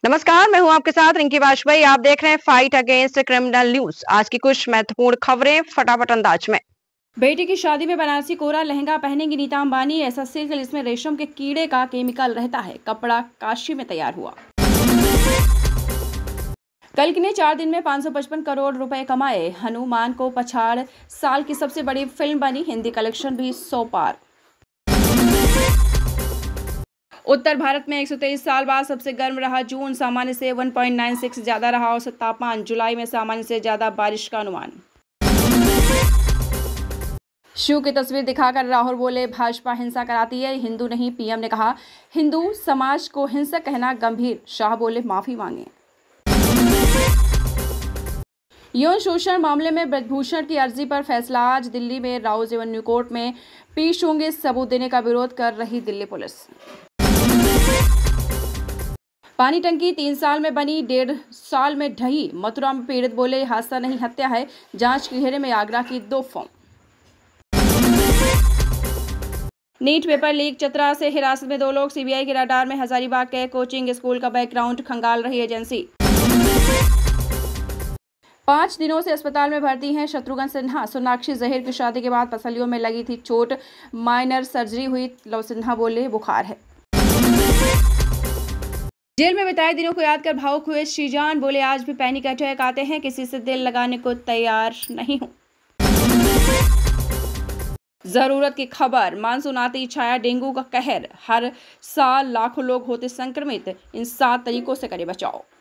नमस्कार, मैं हूं आपके साथ रिंकी वाजपेयी। आप देख रहे हैं फाइट अगेंस्ट क्रिमिनल न्यूज। आज की कुछ महत्वपूर्ण खबरें फटाफट अंदाज में। बेटी की शादी में बनारसी कोरा लहंगा पहनेंगी नीता अंबानी। ऐसा सिल्क जिसमें रेशम के कीड़े का केमिकल रहता है। कपड़ा काशी में तैयार हुआ। कल्कि ने 4 दिन में 555 करोड़ रुपए कमाए। हनुमान को पछाड़ साल की सबसे बड़ी फिल्म बनी। हिंदी कलेक्शन भी 100 पार। उत्तर भारत में 123 साल बाद सबसे गर्म रहा जून। सामान्य से 1.96 ज्यादा रहा औसत तापमान। जुलाई में सामान्य से ज्यादा बारिश का अनुमान। शिव की तस्वीर दिखाकर राहुल बोले भाजपा हिंसा कराती है, हिंदू नहीं। पीएम ने कहा हिंदू समाज को हिंसक कहना गंभीर। शाह बोले माफी मांगे। यौन शोषण मामले में ब्रजभूषण की अर्जी पर फैसला आज। दिल्ली में राउज एवेन्यू कोर्ट में पेश होंगे। सबूत देने का विरोध कर रही दिल्ली पुलिस। पानी टंकी 3 साल में बनी, 1.5 साल में ढही। मथुरा में पीड़ित बोले हादसा नहीं हत्या है। जांच के घेरे में आगरा की 2 firm. NEET paper leak, Chatra से हिरासत में 2 लोग। सीबीआई के रडार में। हजारीबाग के कोचिंग स्कूल का बैकग्राउंड खंगाल रही एजेंसी। 5 दिनों से अस्पताल में भर्ती हैं शत्रुघ्न सिन्हा। सोनाक्षी जहीर की शादी के बाद पसलियों में लगी थी चोट, माइनर सर्जरी हुई। लव सिन्हा बोले बुखार है। जेल में बिताए दिनों को याद कर भावुक हुए श्रीजान। बोले आज भी पैनिक अटैक आते हैं, किसी से दिल लगाने को तैयार नहीं हूं। जरूरत की खबर, मानसून आती छाया डेंगू का कहर। हर साल लाखों लोग होते संक्रमित। इन 7 तरीकों से करें बचाव।